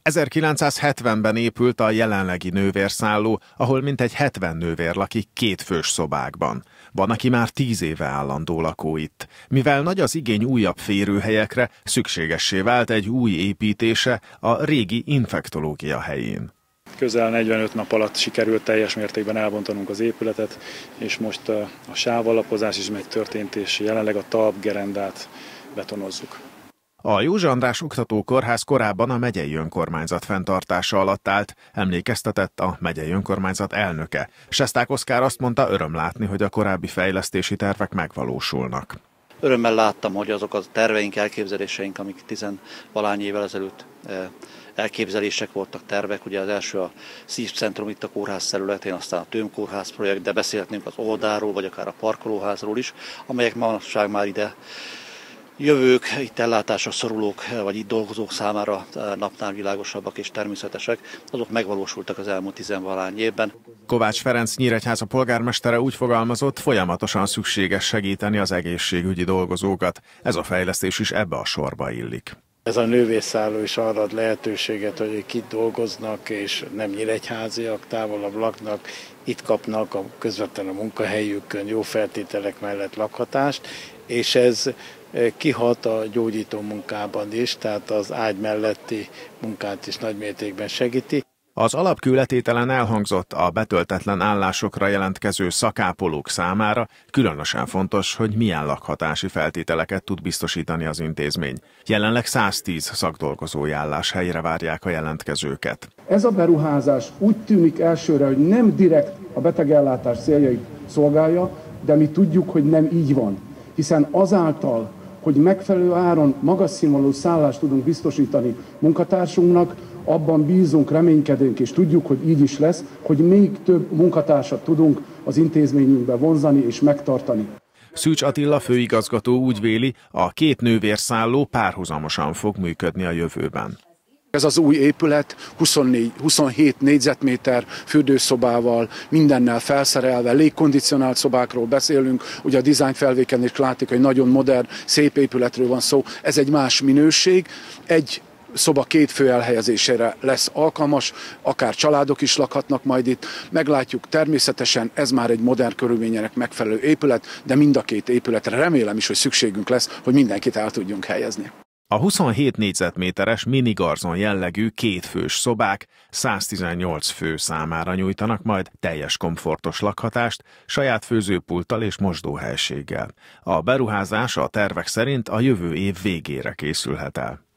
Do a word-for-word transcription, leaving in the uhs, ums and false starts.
ezerkilencszázhetvenben épült a jelenlegi nővérszálló, ahol mintegy hetven nővér lakik kétfős szobákban. Van, aki már tíz éve állandó lakó itt. Mivel nagy az igény újabb férőhelyekre, szükségessé vált egy új építése a régi infektológia helyén. Közel negyvenöt nap alatt sikerült teljes mértékben elbontanunk az épületet, és most a, a sávalapozás is megtörtént, és jelenleg a talpgerendát betonozzuk. A József András Oktatókórház korábban a megyei önkormányzat fenntartása alatt állt, emlékeztetett a megyei önkormányzat elnöke. Sesták Oszkár azt mondta, öröm látni, hogy a korábbi fejlesztési tervek megvalósulnak. Örömmel láttam, hogy azok a terveink, elképzeléseink, amik tizenvalány évvel ezelőtt elképzelések voltak, tervek, ugye az első a szívcentrum itt a kórház területén, aztán a tömkórház projekt, de beszélhetnénk az oldalról, vagy akár a parkolóházról is, amelyek manapság már ide jövők, itt ellátásra szorulók, vagy itt dolgozók számára napnál világosabbak és természetesek, azok megvalósultak az elmúlt tizenvalány évben. Kovács Ferenc Nyíregyháza polgármestere úgy fogalmazott, folyamatosan szükséges segíteni az egészségügyi dolgozókat. Ez a fejlesztés is ebbe a sorba illik. Ez a nővérszálló is arra ad lehetőséget, hogy ők itt dolgoznak, és nem nyíregyháziak, távolabb laknak, itt kapnak a közvetlenül a munkahelyükön jó feltételek mellett lakhatást, és ez kihat a gyógyító munkában is, tehát az ágy melletti munkát is nagymértékben segíti. Az alapkőletételen elhangzott, a betöltetlen állásokra jelentkező szakápolók számára különösen fontos, hogy milyen lakhatási feltételeket tud biztosítani az intézmény. Jelenleg száztíz szakdolgozói álláshelyre várják a jelentkezőket. Ez a beruházás úgy tűnik elsőre, hogy nem direkt a betegellátás céljait szolgálja, de mi tudjuk, hogy nem így van. Hiszen azáltal, hogy megfelelő áron magas színvonalú szállást tudunk biztosítani munkatársunknak, abban bízunk, reménykedünk, és tudjuk, hogy így is lesz, hogy még több munkatársat tudunk az intézményünkbe vonzani és megtartani. Szűcs Attila főigazgató úgy véli, a két nővérszálló párhuzamosan fog működni a jövőben. Ez az új épület huszonnégy, huszonhét négyzetméter fürdőszobával, mindennel felszerelve, légkondicionált szobákról beszélünk, ugye a dizájn felvéken is látjuk, hogy nagyon modern, szép épületről van szó. Ez egy más minőség, egy szoba két fő elhelyezésére lesz alkalmas, akár családok is lakhatnak majd itt. Meglátjuk, természetesen ez már egy modern körülményeknek megfelelő épület, de mind a két épületre remélem is, hogy szükségünk lesz, hogy mindenkit el tudjunk helyezni. A huszonhét négyzetméteres minigarzon jellegű kétfős szobák száztizennyolc fő számára nyújtanak majd teljes komfortos lakhatást, saját főzőpulttal és mosdóhelységgel. A beruházás a tervek szerint a jövő év végére készülhet el.